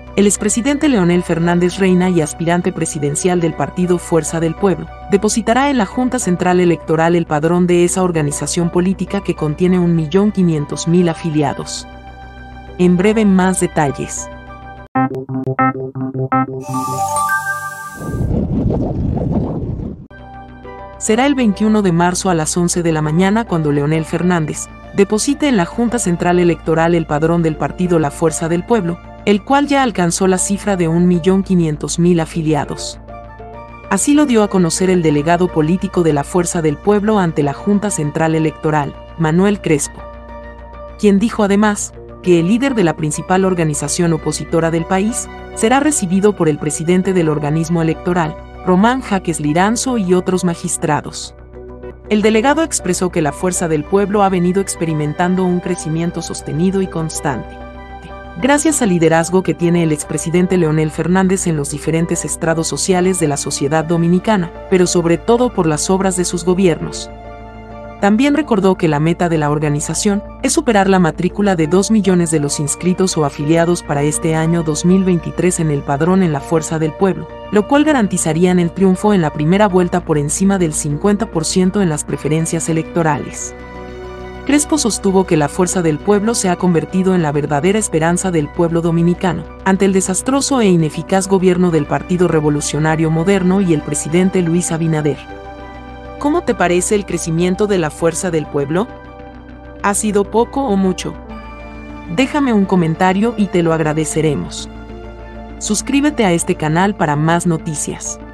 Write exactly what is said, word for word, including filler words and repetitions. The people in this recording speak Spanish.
el expresidente Leonel Fernández Reina y aspirante presidencial del partido Fuerza del Pueblo, depositará en la Junta Central Electoral el padrón de esa organización política que contiene un millón quinientos mil afiliados. En breve, más detalles. Será el veintiuno de marzo a las once de la mañana cuando Leonel Fernández deposite en la Junta Central Electoral el padrón del partido La Fuerza del Pueblo, el cual ya alcanzó la cifra de un millón quinientos mil afiliados. Así lo dio a conocer el delegado político de La Fuerza del Pueblo ante la Junta Central Electoral, Manuel Crespo, quien dijo además que el líder de la principal organización opositora del país será recibido por el presidente del organismo electoral, Román Jaques Liranzo, y otros magistrados. El delegado expresó que la Fuerza del Pueblo ha venido experimentando un crecimiento sostenido y constante, gracias al liderazgo que tiene el expresidente Leonel Fernández en los diferentes estrados sociales de la sociedad dominicana, pero sobre todo por las obras de sus gobiernos. También recordó que la meta de la organización es superar la matrícula de dos millones de los inscritos o afiliados para este año dos mil veintitrés en el padrón en la Fuerza del Pueblo, lo cual garantizarían el triunfo en la primera vuelta por encima del cincuenta por ciento en las preferencias electorales. Crespo sostuvo que la Fuerza del Pueblo se ha convertido en la verdadera esperanza del pueblo dominicano, ante el desastroso e ineficaz gobierno del Partido Revolucionario Moderno y el presidente Luis Abinader. ¿Cómo te parece el crecimiento de la Fuerza del Pueblo? ¿Ha sido poco o mucho? Déjame un comentario y te lo agradeceremos. Suscríbete a este canal para más noticias.